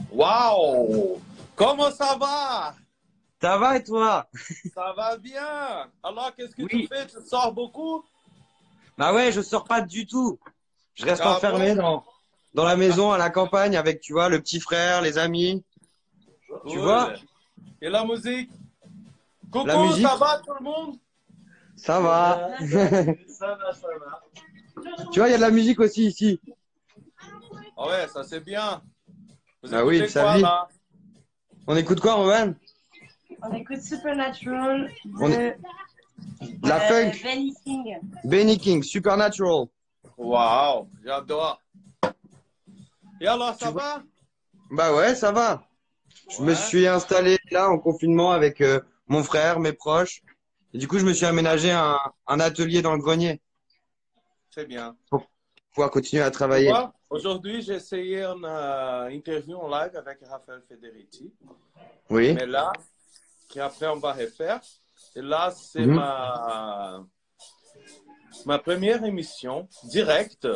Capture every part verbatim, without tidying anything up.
Waouh! Comment ça va? Ça va et toi? Ça va bien. Alors, qu'est-ce que tu Oui. fais? Tu sors beaucoup? Bah ouais, je sors pas du tout. Je reste Ah enfermé bon? dans, dans la maison, à la campagne, avec, tu vois, le petit frère, les amis. Tu vois? Cool. Et la musique? La Coucou, musique, ça va tout le monde? ça va. Ça va, ça va. Tu vois, il y a de la musique aussi ici. Ah ouais, ça c'est bien. Vous Bah oui, écoutez ça quoi vit. là? On écoute quoi, Rowan? On écoute Supernatural On de est... La euh, funk, Benny King. Benny King, Supernatural. Waouh, j'adore. Et alors, Tu ça vois? va? Bah ouais, ça va. Je me Ouais, suis installé là en confinement avec euh, mon frère, mes proches. Et du coup, je me suis aménagé un, un atelier dans le grenier c'est bien. pour pouvoir continuer à Tu travailler. vois, aujourd'hui j'ai essayé une euh, interview en live avec Raphaël Federici. Oui. Mais là, qu'après on va refaire. Et là, c'est Mhm. ma, ma première émission directe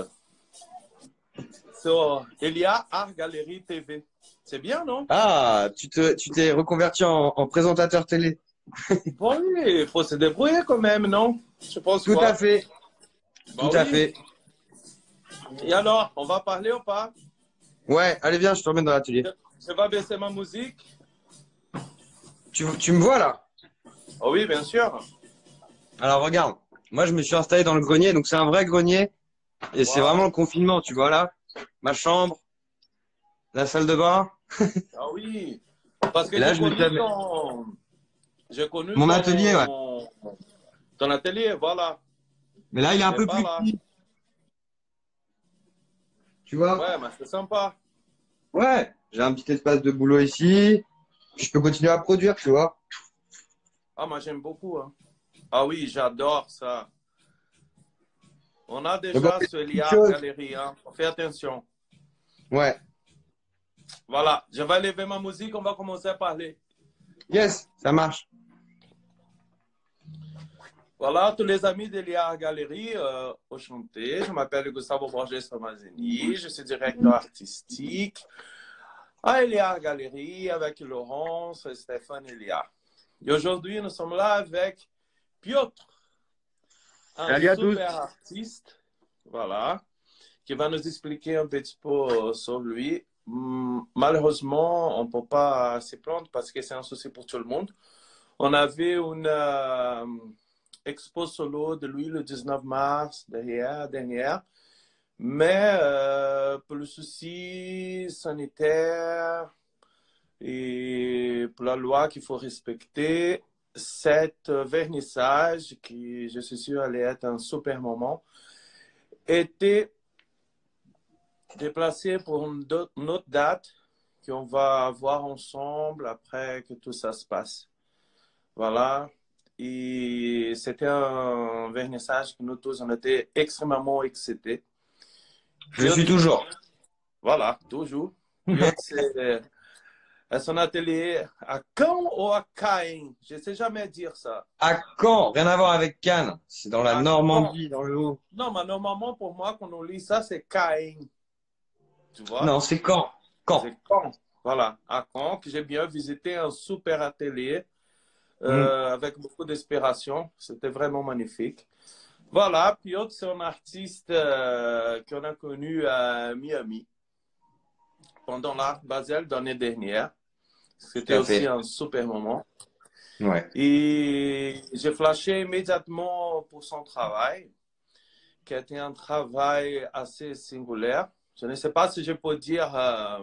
sur Elia Art Gallery T V. C'est bien, non? Ah, tu te, tu t'es reconverti en, en présentateur télé. Bon, oui, il faut se débrouiller quand même, non? Je pense Tout à pas. fait, tout Bah à oui. fait. Et alors, on va parler ou pas? Ouais, allez viens, je te remets dans l'atelier. Je, je vais baisser ma musique. Tu, tu me vois là? Oh oui, bien sûr. Alors regarde, moi je me suis installé dans le grenier, donc c'est un vrai grenier et c'est Wow. vraiment le confinement, tu vois là. Ma chambre, la salle de bain. Ah oui. Parce Et que là j'ai je me suis connu aménagé. ton, j'ai connu Mon atelier, ouais. ton, ton atelier, voilà. Mais là il est un J'étais peu pas plus là. petit, tu vois. Ouais, mais c'est sympa. Ouais, j'ai un petit espace de boulot ici. Je peux continuer à produire, tu vois. Ah, moi j'aime beaucoup, hein. Ah oui, j'adore ça. On a Donc on déjà fait ce une lien chose. galerie, hein. Fais attention. Ouais. Voilà, je vais lever ma musique, on va commencer à parler. Yes, ça marche. Voilà, tous les amis de l'I A Galerie, euh, enchanté. Je m'appelle Gustavo Borges Tomazini, je suis directeur artistique à L I A Galerie avec Laurence et Stéphane Elia. Et aujourd'hui, nous sommes là avec Piotr, un Salut à tous. super artiste, voilà, qui va nous expliquer un petit peu sur lui. Hum, Malheureusement, on ne peut pas s'y prendre parce que c'est un souci pour tout le monde. On avait une euh, expo solo de lui le dix-neuf mars derrière, dernière, mais euh, pour le souci sanitaire et pour la loi qu'il faut respecter, cette vernissage, qui je suis sûr allait être un super moment, était déplacé pour une, une autre date qu'on va avoir ensemble après que tout ça se passe. Voilà. Et c'était un vernissage que nous tous, on était extrêmement excités. Je suis Piotr, toujours. voilà, toujours. Piotr, c'est à son atelier à Caen ou à Caen? Je ne sais jamais dire ça. À Caen, rien à voir avec Cannes. C'est dans la À Caen. Normandie, dans le haut. Non, mais normalement, pour moi, quand on lit ça, c'est Caen. Tu vois? Non, c'est Caen. Caen. C'est Caen. Voilà, à Caen, que j'ai bien visité un super atelier Mm. euh, avec beaucoup d'inspiration. C'était vraiment magnifique. Voilà, Piotr, c'est un artiste euh, qu'on a connu à Miami pendant l'Art Basel l'année dernière. Tout C'était à aussi fait. un super moment. Ouais. Et j'ai flashé immédiatement pour son travail, qui a été un travail assez singulier. Je ne sais pas si je peux dire euh,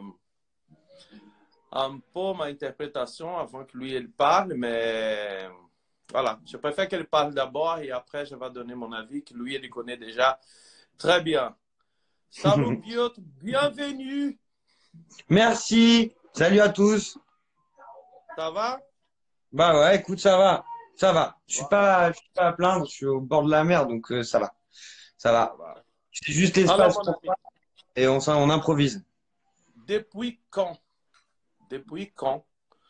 un peu ma interprétation avant que lui il parle, mais voilà, je préfère qu'elle parle d'abord et après je vais donner mon avis, que lui il connaît déjà très bien. Salut Piotr, bienvenue. Merci. Salut à tous. Ça va? Bah ouais, écoute, ça va. Ça va. Je suis Voilà, pas, je suis pas à plaindre. Je suis au bord de la mer, donc euh, ça va. Ça ça va. va. C'est juste Alors l'espace mon pour ami, ça et on, s'en- on improvise. depuis quand, depuis quand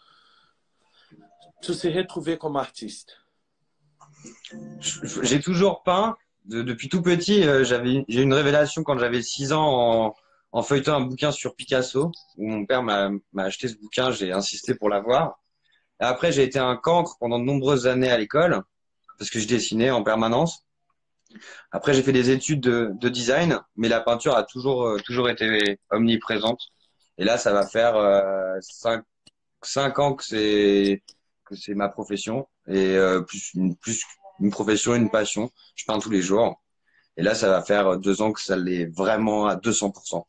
tu t'es retrouvé comme artiste? Je- je- J'ai toujours peint. De- depuis tout petit, euh, j'avais, j'ai eu une révélation quand j'avais six ans en, en feuilletant un bouquin sur Picasso, où mon père m'a m'a acheté ce bouquin, j'ai insisté pour l'avoir. Et après, j'ai été un cancre pendant de nombreuses années à l'école, parce que je dessinais en permanence. Après, j'ai fait des études de, de design, mais la peinture a toujours, euh, toujours été omniprésente. Et là, ça va faire euh, cinq, cinq ans que c'est que c'est ma profession et euh, plus une, plus une profession, une passion. Je peins tous les jours. Et là, ça va faire deux ans que ça l'est vraiment à deux cents pour cent.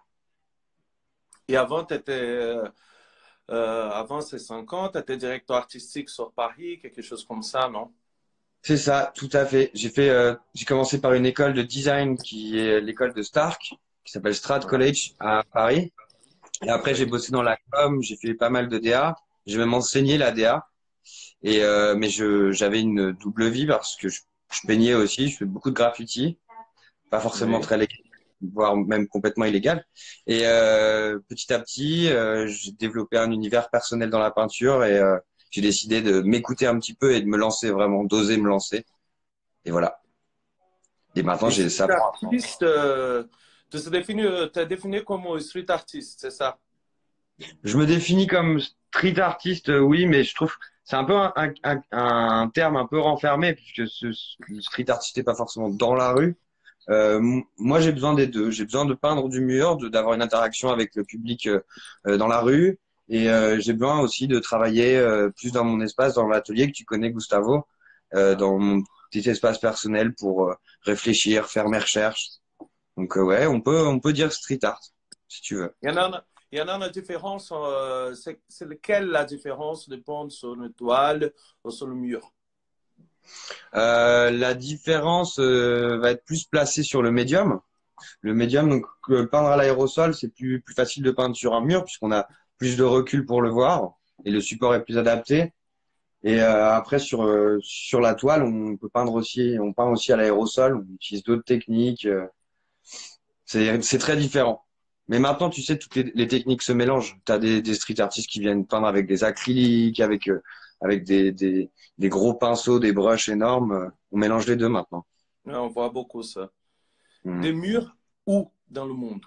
Et avant, tu étais, euh, euh, avant ces cinq ans, tu étais directeur artistique sur Paris, quelque chose comme ça, non? C'est ça, tout à fait. J'ai fait, euh, j'ai commencé par une école de design qui est l'école de Stark, qui s'appelle Strat College à Paris. Et après, j'ai Oui. bossé dans la com, j'ai fait pas mal de D A. J'ai même enseigné la D A. Et euh, mais je j'avais une double vie parce que je, je peignais aussi, je fais beaucoup de graffiti, pas forcément Oui. très légal, voire même complètement illégal. Et euh, petit à petit, euh, j'ai développé un univers personnel dans la peinture et euh, j'ai décidé de m'écouter un petit peu et de me lancer vraiment, d'oser me lancer. Et voilà. Et maintenant, Et j'ai street ça pour apprendre. artiste, euh, tu te définis, t'es défini comme street artiste, c'est ça? Je me définis comme street artiste, euh, oui, mais je trouve c'est un peu un, un, un- un terme un peu renfermé puisque ce, ce- le street artiste n'est pas forcément dans la rue. Euh, m- moi, j'ai besoin des deux. J'ai besoin de peindre du mur, de d'avoir une interaction avec le public euh, euh, dans la rue, et euh, j'ai besoin aussi de travailler euh, plus dans mon espace, dans l'atelier que tu connais, Gustavo, euh, dans mon petit espace personnel pour euh, réfléchir, faire mes recherches. Donc euh, ouais, on peut on peut dire street art si tu veux. Il y en a, il y en a une différence, euh, c'est c'est lequel la différence de peindre sur une toile ou sur le mur? Euh, la différence euh, va être plus placée sur le médium. Le médium, donc euh, peindre à l'aérosol, c'est plus plus facile de peindre sur un mur puisqu'on a plus de recul pour le voir et le support est plus adapté. Et euh, après sur euh, sur la toile, on peut peindre aussi, on peint aussi à l'aérosol, on utilise d'autres techniques. euh, c'est c'est très différent. Mais maintenant, tu sais, toutes les, les techniques se mélangent. Tu as des, des street artistes qui viennent peindre avec des acryliques, avec euh, avec des, des des gros pinceaux, des brushes énormes. euh, On mélange les deux maintenant. Ouais, on voit beaucoup ça. Hmm. Des murs où dans le monde?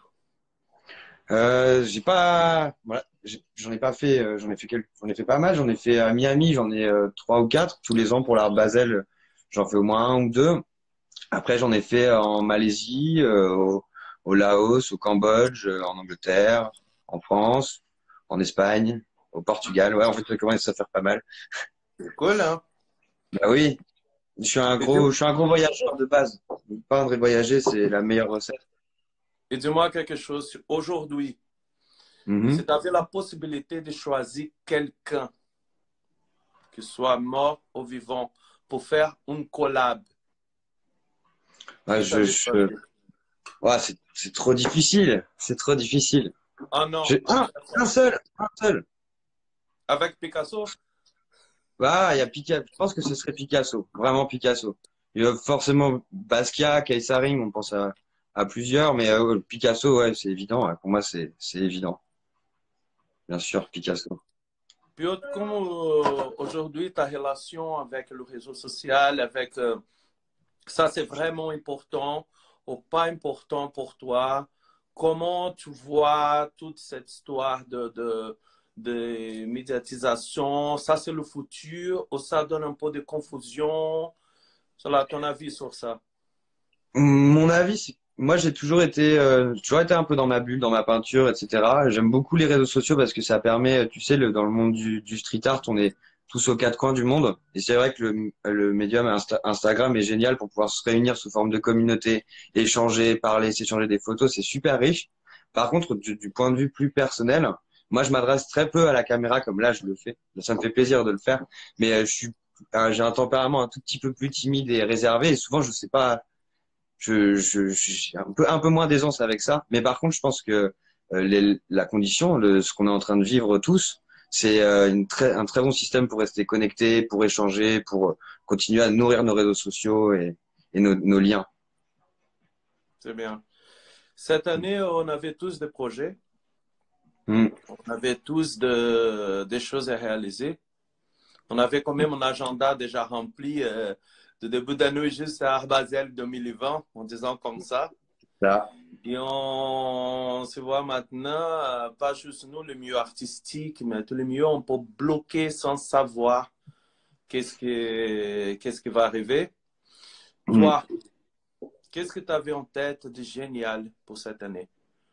Euh, j'ai pas, voilà, j'ai- j'en ai pas fait, euh, j'en ai fait quelques, j'en ai fait pas mal. J'en ai fait à Miami, j'en ai euh, trois ou quatre tous les ans pour l'Art Basel. J'en fais au moins un ou deux. Après, j'en ai fait en Malaisie, euh, au, au Laos, au Cambodge, euh, en Angleterre, en France, en Espagne, au Portugal. Ouais, en fait, ça commence à faire pas mal. C'est cool, hein? Bah oui, je suis un Et dis- gros, je suis un gros voyageur de base. Peindre et voyager, c'est la meilleure recette. et dis-moi quelque chose. Aujourd'hui, Mhm. si tu avais la possibilité de choisir quelqu'un qui soit mort ou vivant pour faire une collab, Ouais, qui je, t'avais je, choisi? ouais, c'est, c'est trop difficile. C'est trop difficile. Ah non, J'ai un, un seul, un seul. avec Picasso? Bah, il y a Picasso. Je pense que ce serait Picasso, vraiment Picasso. Il y a forcément Basquiat, Caessaring, on pense à, à plusieurs, mais euh, Picasso, ouais, c'est évident. Ouais. Pour moi, c'est, c'est évident. Bien sûr, Picasso. Puis autre, comme euh, aujourd'hui, ta relation avec le réseau social, avec euh, ça, c'est vraiment important ou pas important pour toi? Comment tu vois toute cette histoire de, de, de médiatisation? Ça, c'est le futur ou ça donne un peu de confusion? Cela, ton avis sur ça? Mon avis, c'est, moi, j'ai toujours été, euh, toujours été un peu dans ma bulle, dans ma peinture, et cetera. J'aime beaucoup les réseaux sociaux parce que ça permet, tu sais, le, dans le monde du, du street art, on est tous aux quatre coins du monde. Et c'est vrai que le, le médium Insta- Instagram est génial pour pouvoir se réunir sous forme de communauté, échanger, parler, s'échanger des photos. C'est super riche. Par contre, du, du point de vue plus personnel, moi, je m'adresse très peu à la caméra comme là, je le fais. Ça me fait plaisir de le faire. Mais euh, je suis, euh, j'ai un tempérament un tout petit peu plus timide et réservé. Et souvent, je sais pas je, je, j'ai un peu, un peu moins d'aisance avec ça. Mais par contre, je pense que euh, les- la condition, le, ce qu'on est en train de vivre tous, c'est euh, une très, un très bon système pour rester connecté, pour échanger, pour euh, continuer à nourrir nos réseaux sociaux et, et nos, nos liens. C'est bien. Cette année, on avait tous des projets, Mm. on avait tous de, des choses à réaliser. On avait quand même un agenda déjà rempli euh, de début d'année jusqu'à Art Basel deux mille vingt, en disant comme ça. Là. Et on se voit maintenant, euh, pas juste nous, le milieu artistique, mais tous les milieux, on peut bloquer sans savoir qu'est-ce qui, qu'est-ce qui va arriver. Mm. Toi, qu'est-ce que tu avais en tête de génial pour cette année?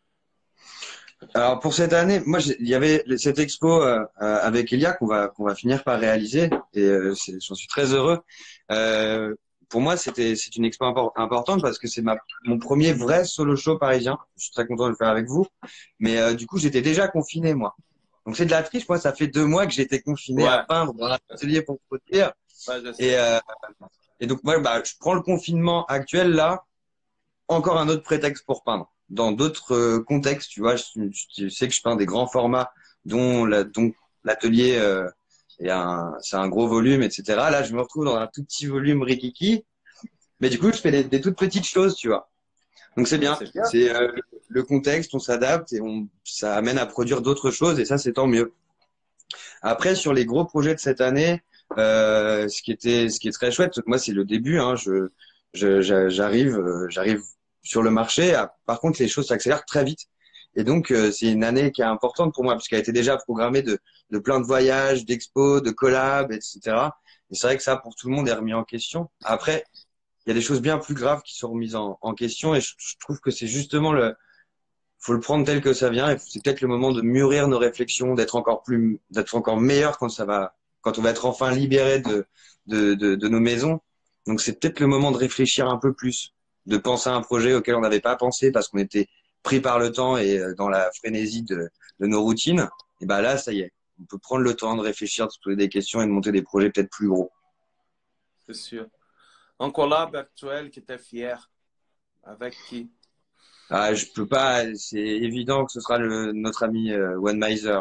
Alors pour cette année, moi j'ai- il y avait cette expo euh, euh, avec Elia qu'on va qu'on va finir par réaliser et euh, c'est- j'en suis très heureux. Euh, pour moi, c'était c'est une expo impor- importante parce que c'est ma mon premier vrai solo show parisien. Je suis très content de le faire avec vous, mais euh, du coup j'étais déjà confiné moi. Donc c'est de la triche. Moi, ça fait deux mois que j'étais confiné à Ouais, peindre dans l'atelier pour produire ouais, je et sais. euh, et donc moi bah je prends le confinement actuel là encore un autre prétexte pour peindre. Dans d'autres euh, contextes, tu vois, je, je sais que je peins des grands formats, dont la, dont l'atelier euh, est un, c'est un gros volume, et cetera. Là, je me retrouve dans un tout petit volume rikiki, mais du coup, je fais des, des toutes petites choses, tu vois. Donc c'est Ouais, bien. c'est bien. C'est euh, le contexte, on s'adapte et on, ça amène à produire d'autres choses, et ça, c'est tant mieux. Après, sur les gros projets de cette année, euh, ce qui était, ce qui est très chouette, moi, c'est le début. Hein, je, je, j'a- j'arrive, euh, j'arrive sur le marché. Ah, par contre, les choses s'accélèrent très vite. Et donc, euh, c'est une année qui est importante pour moi puisqu'elle a été déjà programmée de, de plein de voyages, d'expos, de collabs, et cetera. Et c'est vrai que ça, pour tout le monde, est remis en question. Après, il y a des choses bien plus graves qui sont remises en, en question et je, je trouve que c'est justement le, faut le prendre tel que ça vient et c'est peut-être le moment de mûrir nos réflexions, d'être encore plus, d'être encore meilleur quand ça va, quand on va être enfin libéré de, de, de, de nos maisons. Donc c'est peut-être le moment de réfléchir un peu plus, de penser à un projet auquel on n'avait pas pensé parce qu'on était pris par le temps et euh, dans la frénésie de, de nos routines. Et ben là, ça y est, on peut prendre le temps de réfléchir, de se poser des questions et de monter des projets peut-être plus gros. C'est sûr. Un collab actuel qui était fier. Avec qui? Ah, je peux pas, c'est évident que ce sera le, notre ami euh, One Miser,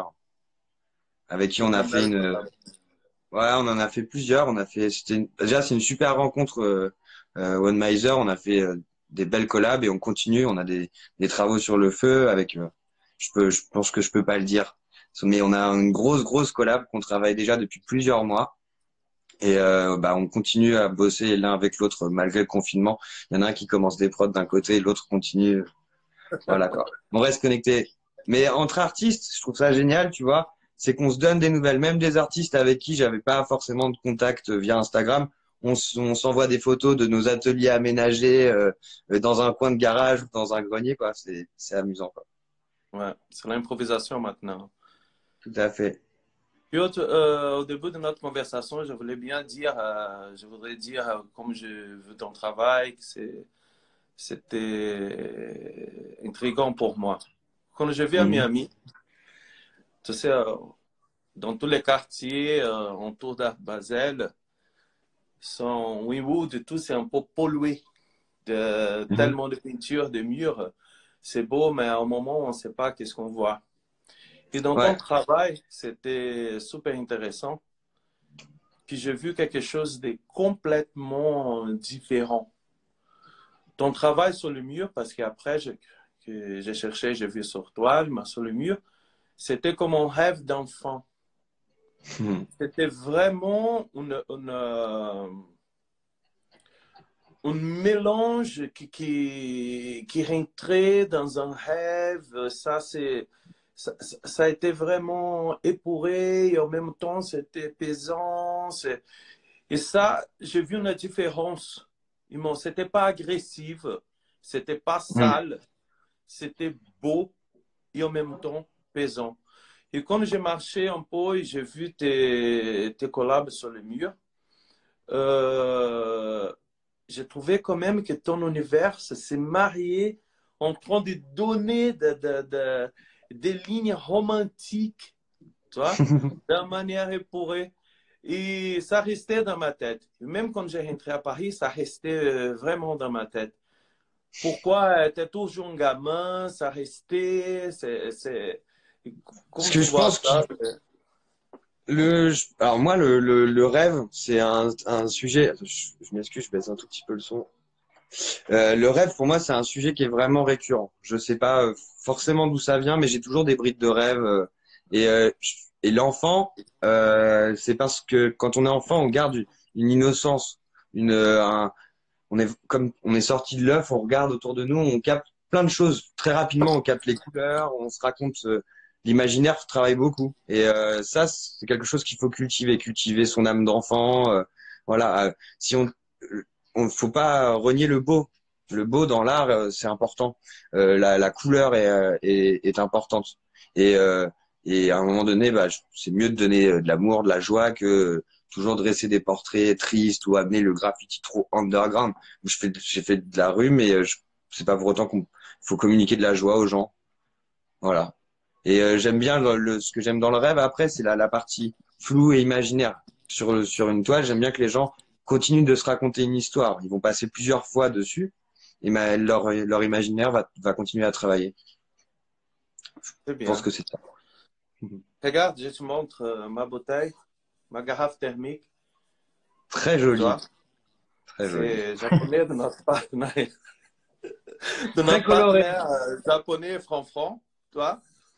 avec qui on C'est a une fait belle une, collab. ouais, on en a fait plusieurs. On a fait, c'était une- déjà c'est une super rencontre euh, euh, One Miser. On a fait euh, des belles collabs et on continue. On a des, des travaux sur le feu avec. euh, je peux, je pense que je peux pas le dire, mais on a une grosse grosse collab qu'on travaille déjà depuis plusieurs mois et euh, bah on continue à bosser l'un avec l'autre malgré le confinement. Il y en a un qui commence des prods d'un côté, l'autre continue. Voilà quoi. On reste connecté. Mais entre artistes, je trouve ça génial, tu vois, c'est qu'on se donne des nouvelles, même des artistes avec qui j'avais pas forcément de contact via Instagram. On, s- on s'envoie des photos de nos ateliers aménagés euh, dans un coin de garage ou dans un grenier, quoi. C'est, c'est amusant, quoi. Ouais, c'est l'improvisation maintenant. Tout à fait. Puis au, euh, au début de notre conversation, je voulais bien dire, euh, je voudrais dire, euh, comme je veux ton travail, que c'est, c'était intriguant pour moi. Quand je vis à Mhm. Miami, tu sais, euh, dans tous les quartiers euh, autour de Basel, sont Wynwood et tout, c'est un peu pollué de Mhm. tellement de peintures, de murs. C'est beau, mais à un moment, on ne sait pas qu'est-ce qu'on voit. Et dans ton Ouais. travail, c'était super intéressant. Puis j'ai vu quelque chose de complètement différent. Ton travail sur le mur, parce qu'après, je, que j'ai cherché, j'ai vu sur toile, mais sur le mur, c'était comme un rêve d'enfant. Mhm. C'était vraiment une, une, euh, un mélange qui, qui, qui rentrait dans un rêve. Ça, c'est, ça, ça a été vraiment épuré et en même temps, c'était pesant. C'est- Et ça, j'ai vu une différence. C'était pas agressif, c'était pas Mhm. sale, c'était beau et en même temps pesant. Et quand j'ai marché un peu et j'ai vu tes, tes collabs sur le mur, euh, j'ai trouvé quand même que ton univers s'est marié en train de donner de, de, de, des lignes romantiques, tu vois, d'une manière épurée. Et ça restait dans ma tête. Même quand j'ai rentré à Paris, ça restait euh, vraiment dans ma tête. Pourquoi tu es toujours un gamin, ça restait, c'est, c'est... Ce Comme que tu je vois pense ça, qui, le, je- alors moi, le, le, le rêve, c'est un, un sujet. Je, je m'excuse, je baisse un tout petit peu le son. Euh, le rêve, pour moi, c'est un sujet qui est vraiment récurrent. Je sais pas euh, forcément d'où ça vient, mais j'ai toujours des brides de rêve. euh, et euh, je- et l'enfant, euh, c'est parce que quand on est enfant, on garde une, une innocence, une, euh, un- on est comme on est sorti de l'œuf, on regarde autour de nous, on capte plein de choses très rapidement. On capte les couleurs, on se raconte. Euh, l'imaginaire travaille beaucoup. Et euh, ça, c'est quelque chose qu'il faut cultiver, cultiver son âme d'enfant. Euh, voilà. Euh, si on, euh, on faut pas renier le beau. Le beau dans l'art, euh, c'est important. Euh, la, la couleur est, euh, est, est importante. Et, euh, et à un moment donné, bah, je- c'est mieux de donner euh, de l'amour, de la joie que euh, toujours dresser des portraits tristes ou amener le graffiti trop underground. Je fais, j'ai fait de la rue, mais euh, je, c'est pas pour autant qu'on faut communiquer de la joie aux gens. Voilà. Et euh, j'aime bien le, le- ce que j'aime dans le rêve. Après, c'est la, la partie floue et imaginaire. Sur, le- sur une toile, j'aime bien que les gens continuent de se raconter une histoire. Ils vont passer plusieurs fois dessus et ma- leur, leur imaginaire va, va continuer à travailler. C'est Je pense bien. que c'est ça. Regarde, je te montre euh, ma bouteille, ma carafe thermique. Très Tu vois, joli, très joli. c'est japonais de notre partenaire, de Très notre coloré. partenaire euh, japonais franc-franc. Tu vois,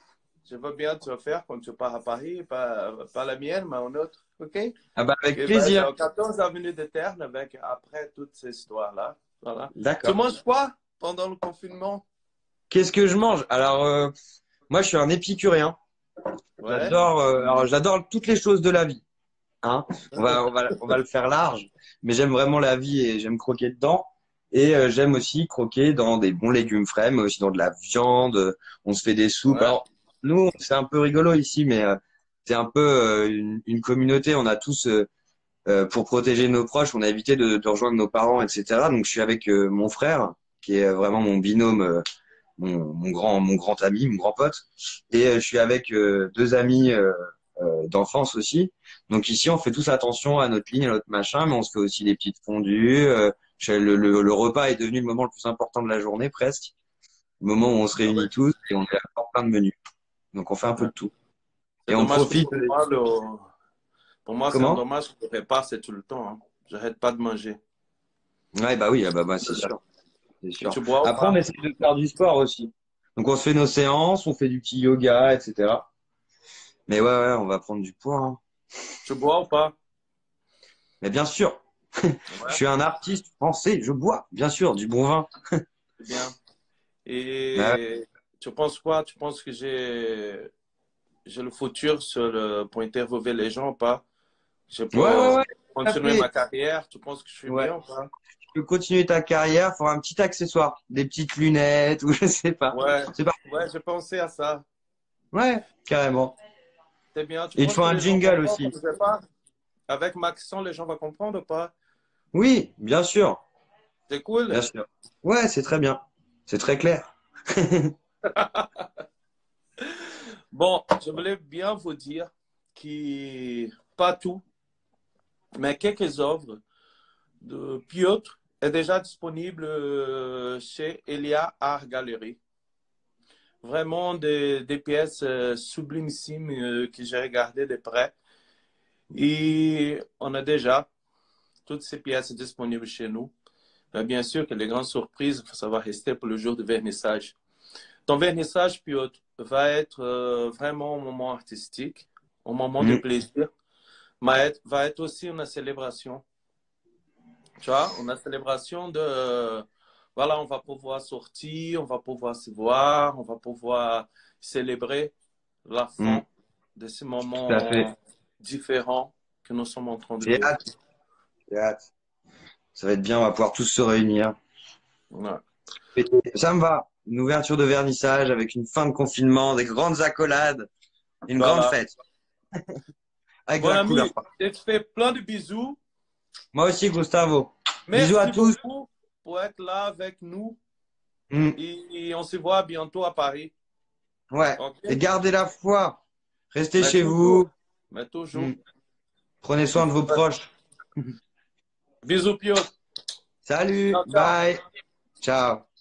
je veux bien te le faire quand tu pars à Paris, pas, pas la mienne, mais une autre. OK? Ah bah avec Et ben, c'est plaisir. au quatorze avenue de Terne avec après toute cette histoire-là. Voilà. Tu D'accord. manges quoi pendant le confinement? Qu'est-ce que je mange? Alors euh, moi, je suis un épicurien. Ouais. J'adore, euh, alors j'adore toutes les choses de la vie. Hein. On va, on va, on va le faire large, mais j'aime vraiment la vie et j'aime croquer dedans. Et euh, j'aime aussi croquer dans des bons légumes frais, mais aussi dans de la viande. On se fait des soupes. Ouais. Alors nous, c'est un peu rigolo ici, mais euh, c'est un peu euh, une, une communauté. On a tous, euh, euh, pour protéger nos proches, on a évité de, de rejoindre nos parents, et cetera. Donc je suis avec euh, mon frère, qui est vraiment mon binôme, euh, mon, mon grand, mon grand ami, mon grand pote. Et euh, je suis avec euh, deux amis euh, euh, d'enfance aussi. Donc ici, on fait tous attention à notre ligne, à notre machin, mais on se fait aussi des petites fondues. Euh, je- le, le, le repas est devenu le moment le plus important de la journée, presque. Le moment où on se Ah ouais. réunit tous et on a encore plein de menus. Donc on fait un peu Ouais. de tout. Et C'est on dommage que profite. pour moi, le... pour moi, c'est un Comment? dommage que le repas, c'est tout le temps. Hein. J'arrête pas de manger. Ouais, bah oui, ah bah, bah c'est sûr, c'est Et sûr. tu bois ou Après, on pas? essaie de faire du sport aussi. Donc on se fait nos séances, on fait du petit yoga, et cetera. Mais ouais, ouais, on va prendre du poids, hein. Tu bois ou pas? Mais bien sûr, je Ouais, suis un artiste français, je bois, bien sûr, du bon vin. c'est bien. Ouais, Et tu penses quoi? Tu penses que j'ai j'ai le futur sur le, pour interviewer les gens ou pas? Je ouais, ouais, peux ouais, tout à continuer fait. ma carrière. Tu penses que je suis Ouais. bien ou pas? Tu peux continuer ta carrière, faut un petit accessoire, des petites lunettes ou je sais pas. Ouais, C'est pas. ouais, j'ai pensé à ça. Ouais, carrément. C'est bien. Tu Et il te penses faut que un les gens jingle comprennent aussi. comme je sais pas? Avec ma accent, les gens vont comprendre ou pas? Oui, bien sûr, C'est cool. bien sûr. Ouais, c'est très bien. C'est très clair. Bon, je voulais bien vous dire que pas tout, mais quelques œuvres de Piotr est déjà disponible euh, chez Elia Art Gallery. Vraiment des, des pièces euh, sublimissimes euh, que j'ai regardées de près. Et on a déjà toutes ces pièces disponibles chez nous. Mais bien sûr que les grandes surprises, ça va rester pour le jour de vernissage. Ton vernissage, Piotr, va être euh, vraiment un moment artistique, un moment de Mm, plaisir, mais être- va être aussi une célébration. Tu vois, une célébration de, euh, voilà, on va pouvoir sortir, on va pouvoir se voir, on va pouvoir célébrer la mm, fin de ces tout à fait. moments différents que nous sommes en train de J'ai vivre. hâte, j'ai hâte. Ça va être bien, on va pouvoir tous se réunir. Ouais. Et ça me va. Une ouverture de vernissage avec une fin de confinement, des grandes accolades, une grande Voilà. fête avec de Bon la couleur. ami, je te fais plein de bisous. Moi aussi, Gustavo. Bisous à Merci tous. beaucoup pour être là avec nous Mm, et on se voit bientôt à Paris. ouais. OK? Et gardez la foi. Restez Mais chez toujours, vous. mais toujours. Mm. Prenez Il soin de faut vos pas- proches. Bisous, Piotr. Salut. Ciao, ciao. Bye. Ciao.